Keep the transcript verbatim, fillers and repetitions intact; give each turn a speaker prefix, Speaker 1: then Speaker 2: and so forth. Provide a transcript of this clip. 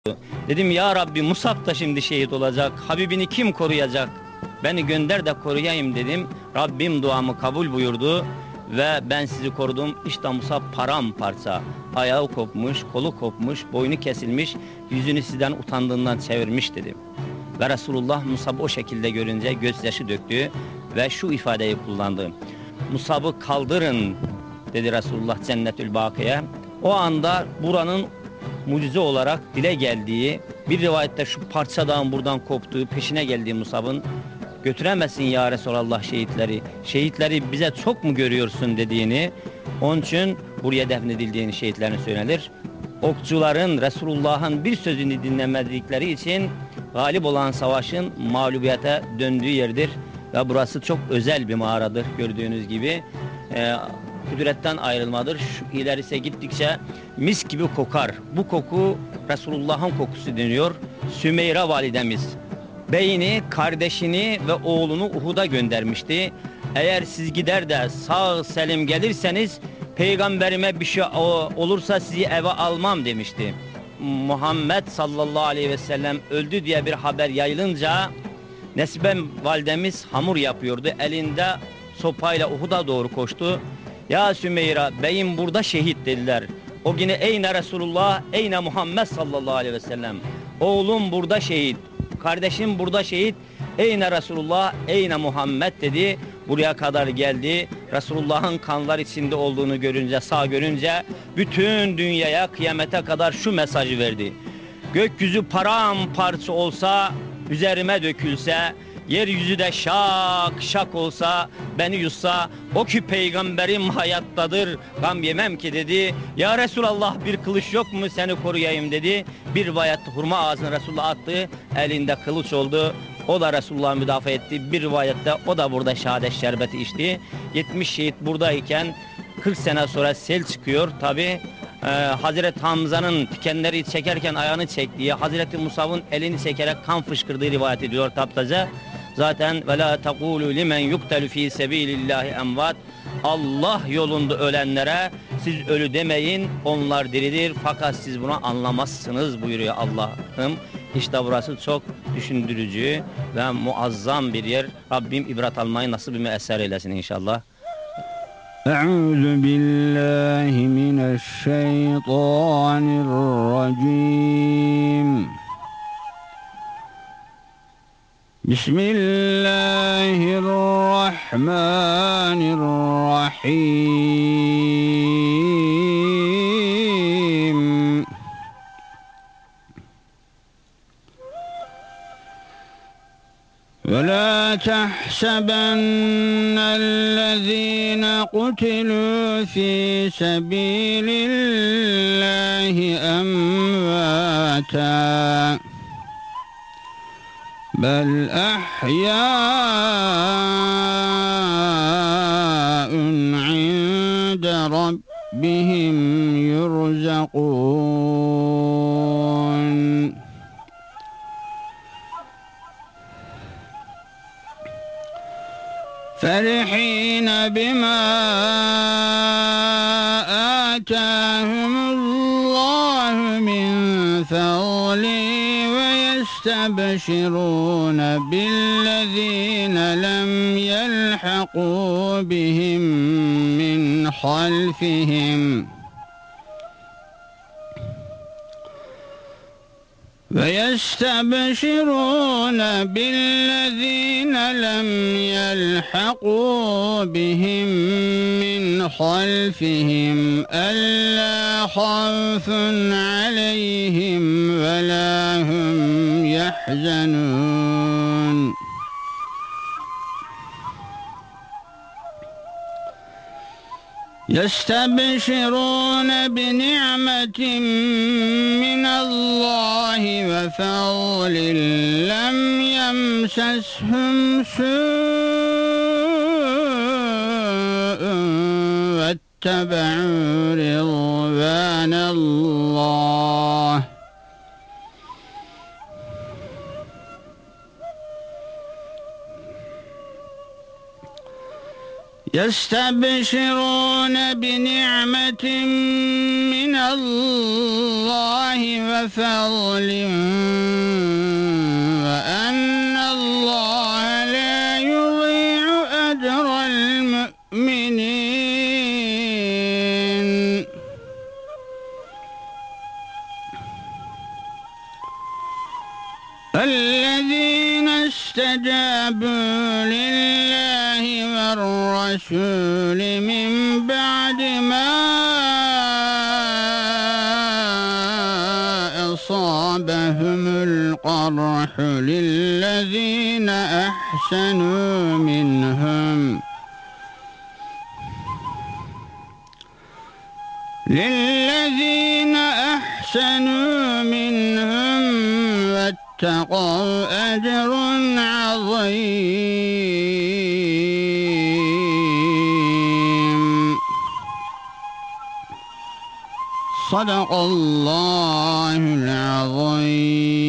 Speaker 1: Dedim ya Rabbi, Musab da şimdi şehit olacak. Habibini kim koruyacak? Beni gönder de koruyayım dedim. Rabbim duamı kabul buyurdu ve ben sizi korudum. İşte Musab paramparça. Ayağı kopmuş, kolu kopmuş, boynu kesilmiş, yüzünü sizden utandığından çevirmiş dedim. Ve Resulullah Musab'ı o şekilde görünce gözyaşı döktü ve şu ifadeyi kullandı. Musab'ı kaldırın dedi Resulullah Cennetül Baki'ye. O anda buranın mucize olarak dile geldiği, bir rivayette şu parça dağın buradan koptuğu, peşine geldiği Musab'ın, götüremezsin ya Resulallah şehitleri, şehitleri bize çok mu görüyorsun dediğini, onun için buraya defnedildiğini şehitlerine söylenir. Okçuların Resulullah'ın bir sözünü dinlemedikleri için galip olan savaşın mağlubiyete döndüğü yerdir ve burası çok özel bir mağaradır gördüğünüz gibi. Ee, Kudretten ayrılmadır. Şu ilerisi gittikçe mis gibi kokar. Bu koku Resulullah'ın kokusu deniyor. Sümeyra validemiz beyini, kardeşini ve oğlunu Uhud'a göndermişti. Eğer siz gider de sağ selim gelirseniz peygamberime bir şey olursa sizi eve almam demişti. Muhammed sallallahu aleyhi ve sellem öldü diye bir haber yayılınca Nesibe validemiz hamur yapıyordu. Elinde sopayla Uhud'a doğru koştu. Ya Sümeyra, beyim burada şehit dediler. O yine eyne Resulullah, eyne Muhammed sallallahu aleyhi ve sellem. Oğlum burada şehit, kardeşim burada şehit, eyne Resulullah, eyne Muhammed dedi. Buraya kadar geldi. Resulullah'ın kanlar içinde olduğunu görünce, sağ görünce bütün dünyaya kıyamete kadar şu mesajı verdi. Gökyüzü paramparça olsa, üzerime dökülse, yeryüzü de şak şak olsa, beni yutsa, o ki peygamberim hayattadır, gam yemem ki dedi. Ya Resulallah, bir kılıç yok mu seni koruyayım dedi. Bir rivayette hurma ağzına Resulullah attı, elinde kılıç oldu. O da Resulullah'ı müdafaa etti. Bir rivayette o da burada şehadet şerbeti içti. yetmiş şehit buradayken kırk sene sonra sel çıkıyor. Tabi Ee, Hazreti Hamza'nın dikenleri çekerken ayağını çektiği, Hazreti Musab'ın elini çekerek kan fışkırdığı rivayet ediyor taptaca. Zaten ve la tekulu limen yuktelu fi sebilillahi emvat. Allah yolunda ölenlere siz ölü demeyin, onlar diridir, fakat siz bunu anlamazsınız buyuruyor Allah'ım. İşte burası çok düşündürücü ve muazzam bir yer. Rabbim ibret almayı nasip bir müesser eylesin inşallah.
Speaker 2: أعوذ بالله من الشيطان الرجيم بسم الله الرحمن الرحيم ولا تحسبن الذين قتلوا في سبيل الله أمواتا بل أحياء عند ربهم يرزقون فرحين بما آتاهم الله من فضله ويستبشرون بالذين لم يلحقوا بهم من خلفهم ويستبشرون بالذين لم يلحقوا بهم من خلفهم ألا خوف عليهم ولا هم يحزنون يستبشرون بنعمة من الله وفضل لم يمسسهم سوء واتبعوا رضوان الله يستبشرون بنعمة من الله وفضل وأن الله لا يضيع أجر المؤمنين الذين استجابوا لله والرسول من بعد ما أصابهم القرح للذين أحسنوا منهم للذين أحسنوا منهم واتقوا أجر عظيم. صدق الله العظيم.